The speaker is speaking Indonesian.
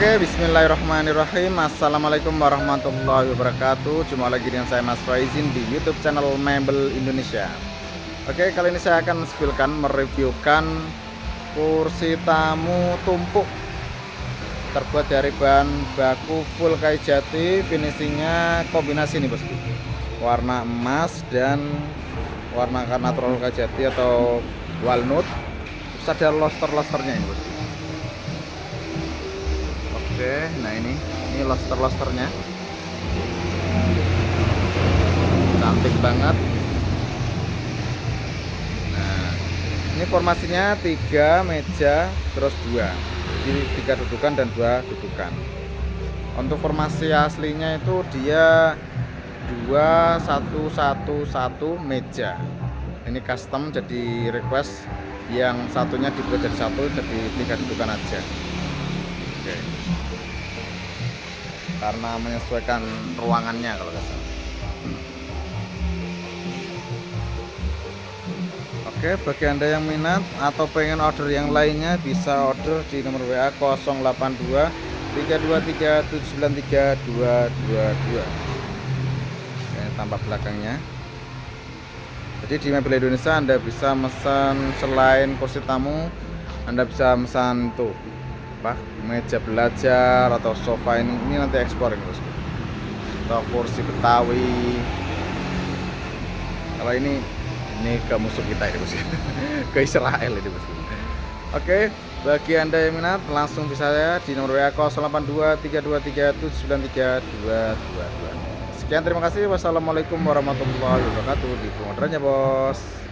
Oke, bismillahirrahmanirrahim. Assalamualaikum warahmatullahi wabarakatuh. Jumpa lagi dengan saya Mas Faizin di YouTube channel Mebel Indonesia. Oke, kali ini saya akan mereviewkan kursi tamu tumpuk terbuat dari bahan baku full kayu jati. Finishingnya kombinasi nih bosku, warna emas dan warna natural kayu jati atau walnut. Terus ada loster-losternya ini bosku. Oke, nah ini loster-losternya cantik banget. Nah, ini formasinya 3 meja terus 2, jadi 3 dudukan dan 2 dudukan. Untuk formasi aslinya itu dia 2-1-1-1 meja. Ini custom, jadi request yang satunya dibuat jadi 1, jadi 3 dudukan aja. Oke, karena menyesuaikan ruangannya kalau nggak salah. Oke, bagi anda yang minat atau pengen order yang lainnya bisa order di nomor WA 082 323 793 222. Oke, tampak belakangnya. Jadi di Mebel Indonesia anda bisa mesan selain kursi tamu, anda bisa mesan tuh meja belajar atau sofa, ini nanti ekspor ini bosku, atau kursi Betawi. Kalau ini ke musuh kita ini bosku, ke Israel ini bosku. Oke, bagi anda yang minat langsung bisa ya di nomor WA 082 323 793 222. Sekian, terima kasih. Wassalamualaikum warahmatullahi wabarakatuh. Di orderannya bos.